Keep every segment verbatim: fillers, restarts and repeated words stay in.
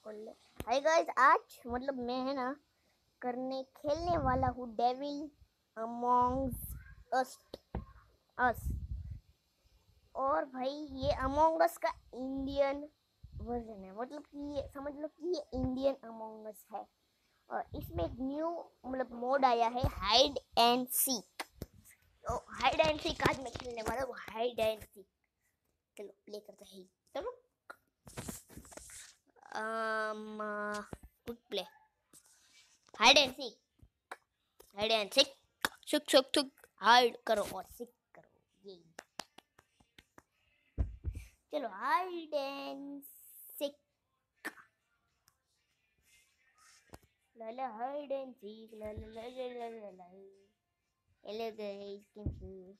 खोल ले। Hi guys, आज मतलब मैं है ना करने खेलने वाला हूँ डेविल अमोंग अस अस और भाई ये अमोंग अस का इंडियन वर्जन है। मतलब कि ये समझ लो कि ये इंडियन अमोंग अस है और इसमें एक न्यू मतलब मोड आया है हाइड एंड सीक। तो हाइड एंड सीक आज मैं खेलने वाला हूँ। हाइड एंड सीक चलो प्ले करते हैं। चलो um quick play hide and seek hide and seek छुक छुक छुक हाइड करो और सीक करो। ये चलो हाइड एंड सीक लाला हाइड एंड सीक लाला लाला लाला लाला। हेलो गाइस, कैसे हो?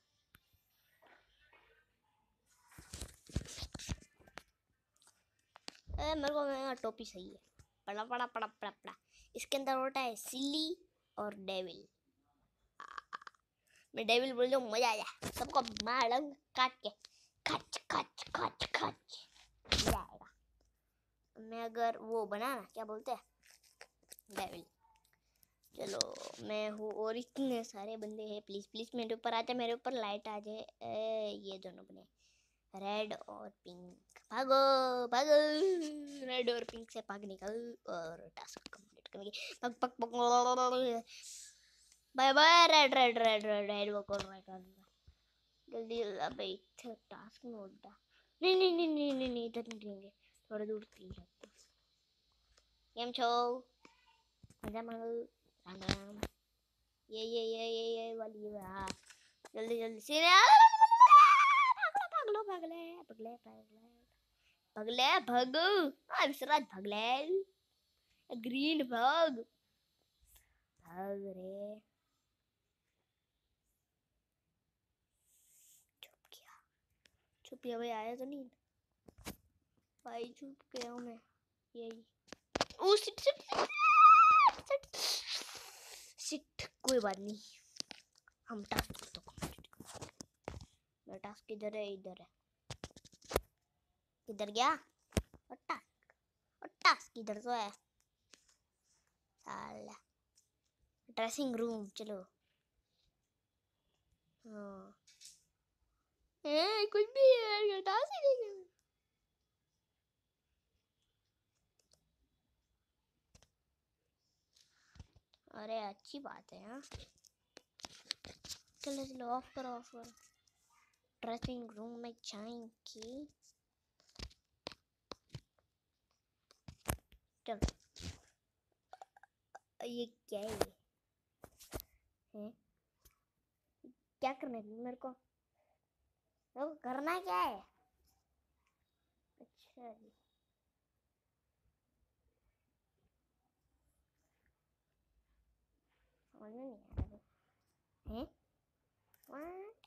ए, मेरे को मेरा टोपी सही है। पड़ा पड़ा पड़ा पड़ा पड़ा इसके अंदर होता है सिली और डेविल। मैं डेविल बोल जाऊँ मजा आ जाए, सबको मारूंगा काट के खच खच खच खच मजा आएगा। मैं अगर वो बना ना क्या बोलते हैं डेविल। चलो मैं हूँ और इतने सारे बंदे हैं। प्लीज प्लीज मेरे ऊपर आ जाए, मेरे ऊपर लाइट आ जाए। ये दोनों बने रेड और पिंक। भागो भागो रेड और पिंक से भाग निकल और टास्क कंप्लीट करेंगे। पक पक पक bye bye red red red red red वो कर रहा है जल्दी। अबे इधर टास्क में उल्टा नहीं नहीं नहीं नहीं नहीं नहीं इधर नहीं रहेंगे, थोड़ा दूर तीन जाते। केम छो मजा मांगो राम राम। ये ये ये ये ये वाली हाँ जल्दी जल्दी सीधे भागलो भागले भागले भागले भागले भागो हाँ विश्राज भागले ग्रीन भाग भाग रे। चुप किया चुप किया भाई, आया तो नहीं भाई, चुप गया हूँ मैं। यही ओ सिट सिट सिट सिट कोई बात नहीं, हम टास्क तो कंप्लीट कर। मेरा टास्क किधर है? इधर है। किधर गया और टास्क और टास्क किधर तो है साला। ड्रेसिंग रूम चलो। हाँ ए, कुछ भी है टास्क ही नहीं है। अरे अच्छी बात है। हाँ चलो चलो ऑफ करो ऑफ करो। ड्रेसिंग रूम में जाएंगे। चलो ये क्या है? ये हैं? क्या करना है मेरे को? तो करना क्या है? अच्छा जी समझ में नहीं आ रहा है। व्हाट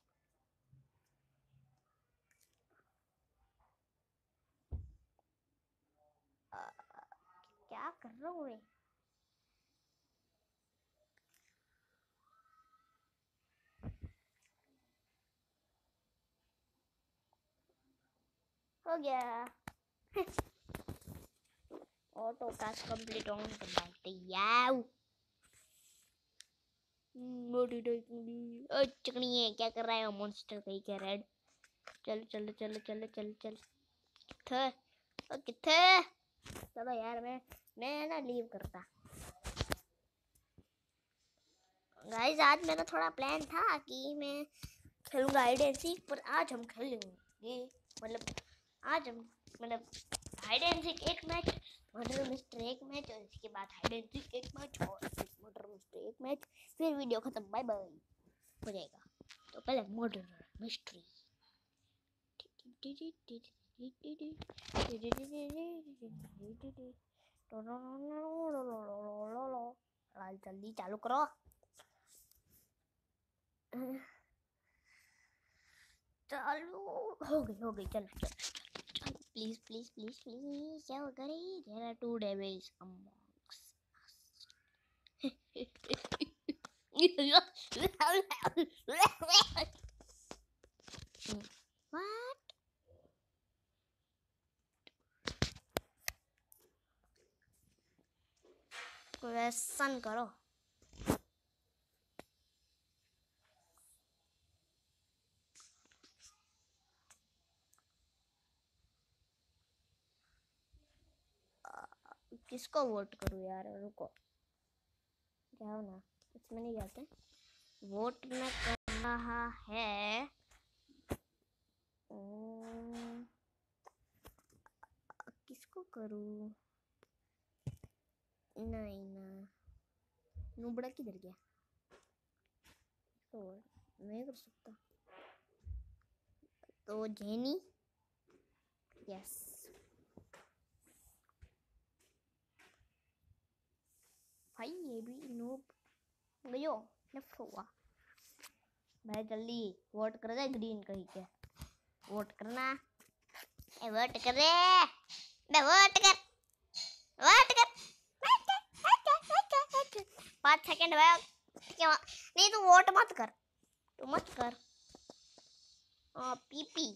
क्या कर रहा हूँ मैं? हो गया ऑटो टास्क कंप्लीट ऑन कर डालते यार। मोटी टाइप चिकनी है क्या कर रहा है मॉन्स्टर कहीं क्या रेड। चलो चलो चलो चलो चलो चलो किथे ओ किथे चलो यार मैं मैं ना लीव करता। गाइस आज मेरा थोड़ा प्लान था कि मैं खेलूंगा हाइड एंड सीक, पर आज हम खेलेंगे मतलब आज हम मतलब हाइड एंड सीक एक मैच, मर्डर मिस्ट्री एक मैच और इसके बाद हाइड एंड सीक एक मैच और फिर मर्डर मिस्ट्री एक मैच, फिर वीडियो खत्म बाय बाय हो जाएगा। तो पहले मर्डर मिस्ट्री जल्दी चालू करो। चालू हो गई हो गई चलो चलो चलो प्लीज प्लीज प्लीज प्लीज क्या करे। There are two devils amongst what question करो। किसको वोट करूँ यार, रुको जाओ ना, इसमें नहीं जाते। वोट में कर रहा है किसको करूँ? नहीं ना, नुबड़ा किधर गया? तो नहीं कर सकता तो जेनी, यस भाई ये भी नूब गयो लेफ्ट हुआ भाई। जल्दी वोट कर दे, ग्रीन कहीं के वोट करना। ए वोट कर दे बे, वोट कर वोट कर पाँच सेकंड भाई। नहीं तू वोट मत कर, तू मत कर। आ, पीपी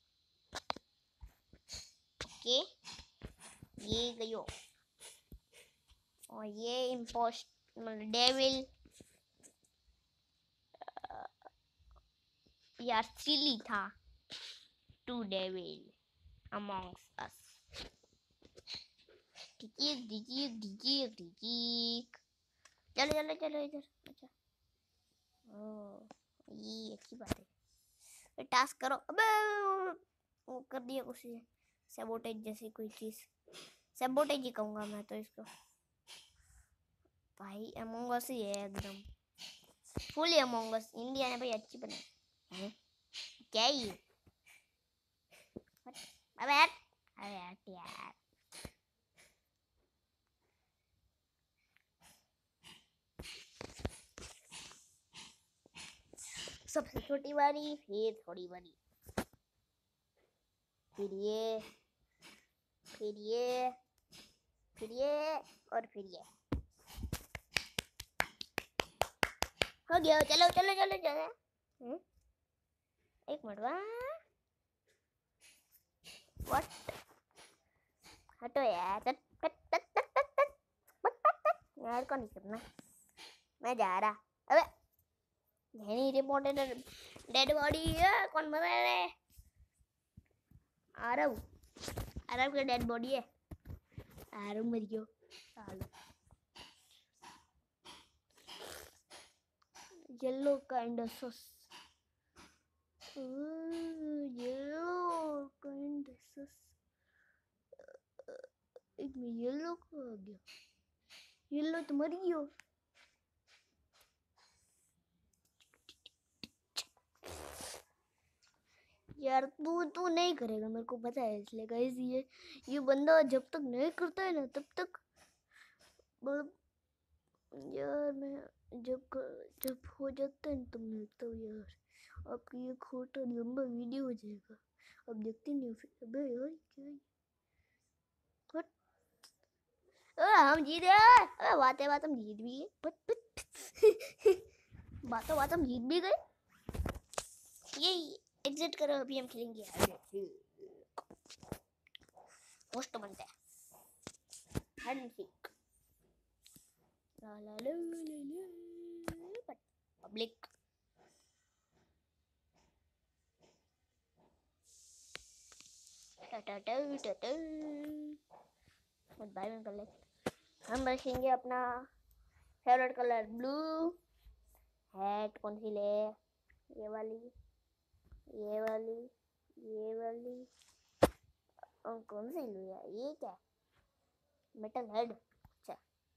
ओके ये गयो। और ये इम्पोस्ट डेविल यार सिली था। Two devil amongst us. डिजीक डिजीक डिजीक डिजीक। चलो चलो चलो इधर। अच्छा ओ ये अच्छी बात है। टास्क करो। अबे वो कर दिया कुछ सैबोटेज जैसी कोई चीज। सैबोटेज ही कहूँगा मैं तो इसको भाई। अमंग अस ही है एकदम फुल अमंग अस। इंडिया ने भाई अच्छी बनाई। क्या ये? अबे यार, अबे यार सबसे छोटी वाली, फिर थोड़ी बड़ी, फिर ये, फिर ये, फिर ये और फिर ये। हो गया। चलो चलो चलो चलो। एक मिनट व्हाट हटो यार। तट तट तट तट तट तट यार को नहीं करना। मैं जा रहा। अबे नहीं रिपोर्टेड डेड बॉडी है। कौन मर रहा है? आरव आरव का डेड बॉडी है। आरव मर गयो सालो। Yellow kind of sus. Yellow kind of sus. एक में येलो को आ गया। येलो तो मर गयो। यार तू तू नहीं करेगा मेरे को पता है, इसलिए गाइस ये ये बंदा जब तक नहीं करता है ना तब तक मतलब यार मैं जब जब हो जाता है तो मिलता हूँ यार। आपकी ये खोटा लंबा वीडियो हो जाएगा, अब देखते नहीं फिर। अबे यार क्या हट। हम जीत गए। बातें बात हम जीत भी गए। बातों बात हम जीत भी गए। ये एग्जिट करो, अभी हम खेलेंगे पोस्ट बनते हैं हाइड एंड सीक। ला ला ला ला पब्लिक टाटा टाटा मत बाय में कर ले। हम रखेंगे अपना फेवरेट कलर ब्लू। हैट कौन सी ले? ये वाली, ये वाली, ये वाली और कौन सी लूँ यार? ये क्या मेटल हेड? अच्छा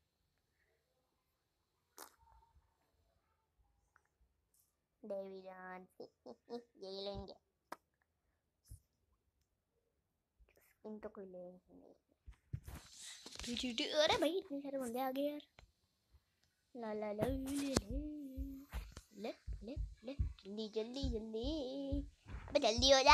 डेविड यही लेंगे। इन तो कोई लेंगे नहीं। अरे भाई इतने सारे बंदे आ गए यार। ला ला ला ले ले ले ले जल्दी जल्दी जल्दी। अबे जल्दी हो जा।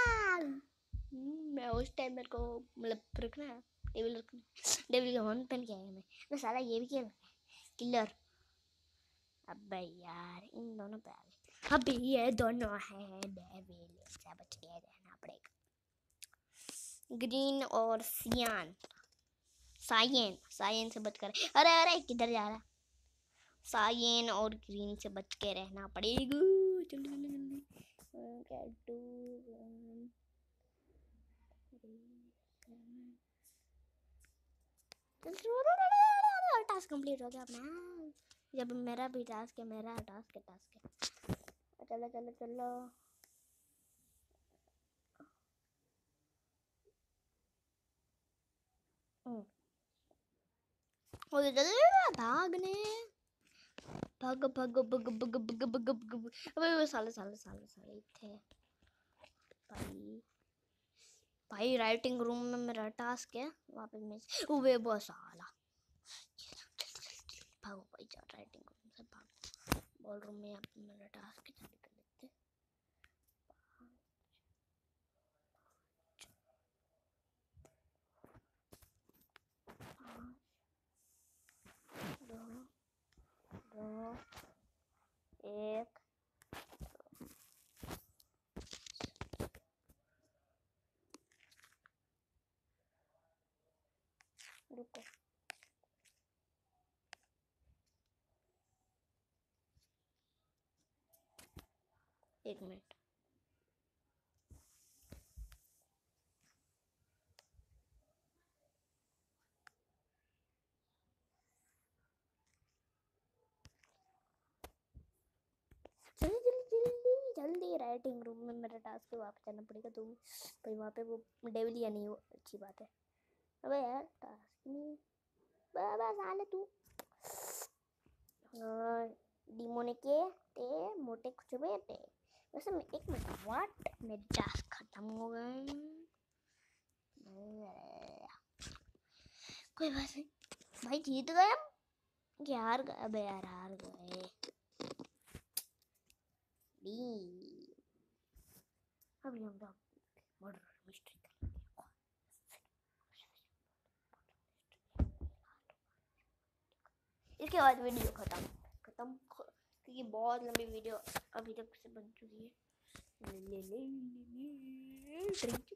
मैं उस टाइम मेरे को मतलब रखना है डेविल रखना। डेविल का हॉर्न पहन के आया मैं। मैं साला ये भी खेल किलर। अबे यार इन दोनों पे आ गए। अबे ये दोनों है डेविल से बच के रहना पड़ेगा। ग्रीन और सियान सायन सायन से बच कर, अरे अरे किधर जा रहा है? सायन और ग्रीन से बच के रहना पड़ेगा। जल्दी जल्दी जल्दी। टास्क कंप्लीट हो गया अपना। जब मेरा भी टास्क है, मेरा टास्क है, टास्क है। चलो चलो चलो। भागने भाग भाग भाग भाग भाग भाग भाग। अबे साले साले साले साले थे भाई। भाई राइटिंग रूम में मेरा टास्क है, वहाँ पे मैं उबे बस साला। भागो भाई, जा राइटिंग रूम से भागो। बॉल रूम में यहाँ पे मेरा टास्क है, जल्दी कर लेते। दो दो एक। रुको एक मिनट। जल्दी जल्दी जल्दी जल्दी राइटिंग रूम में मेरा टास्क है, वापस जाना पड़ेगा। तो भाई वहाँ पे वो डेविल या नहीं, वो अच्छी बात है। अबे यार टास्क नहीं बाबा साले तू। डीमोने के ते मोटे कुछ बेटे। वैसे मैं एक मिनट, व्हाट, मेरे टास्क खत्म हो गए। कोई बात नहीं भाई, जीत गए हम। हार गए, अबे यार हार गए। अभी हम मर्डर मिस्ट्री इसके बाद वीडियो खत्म खत्म क्योंकि बहुत लंबी वीडियो अभी तक से बन चुकी है। ले ले ले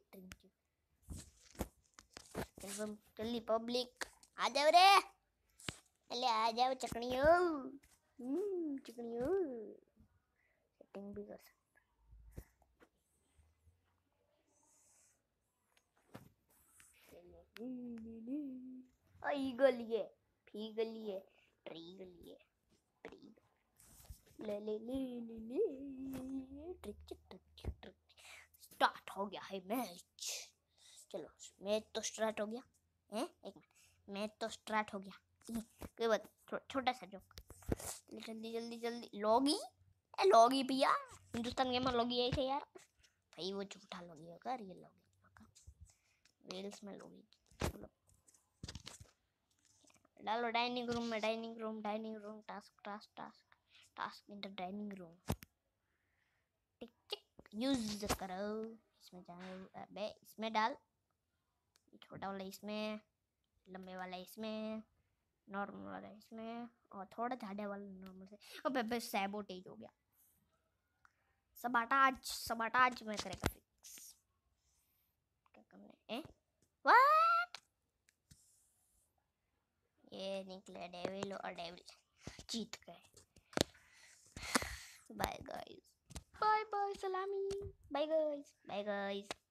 जल्दी पब्लिक आ जाओ रे, अरे आ जाओ चकनियो। हम्म चकनियो सेटिंग भी कर सकते। आई गलिए फी गलिए ट्री गलिए ट्री ले ले ले ले ले ट्रिक ट्रिक ट्रिक। स्टार्ट हो गया है मैच। चलो मैच तो स्टार्ट हो गया है। एक मिनट, मैच तो स्टार्ट हो गया। कोई बात, छोटा सा जोक। जल्दी जल्दी जल्दी। लॉगी ए लॉगी भैया, हिंदुस्तान गेमर लॉगी है यार। भाई वो झूठा लॉगी होगा, रियल लॉगी होगा। वेल्स में लॉगी डालो डाइनिंग रूम में। Dining room dining room task task task task in the dining room. Tick tick use करो। इसमें जाओ, अबे इसमें डाल। छोटा वाला इसमें, लंबे वाला इसमें, नॉर्मल वाला इसमें, और थोड़ा झाड़े वाला नॉर्मल से। अबे बे सैबोटेज हो गया। सबाटाज सबाटाज में करेगा फिक्स। क्या करना है? व्हाट? ये निकले डेविल और डेविल जीत गए। बाय गाइस, बाय बाय सलामी, बाय गाइस, बाय गाइस।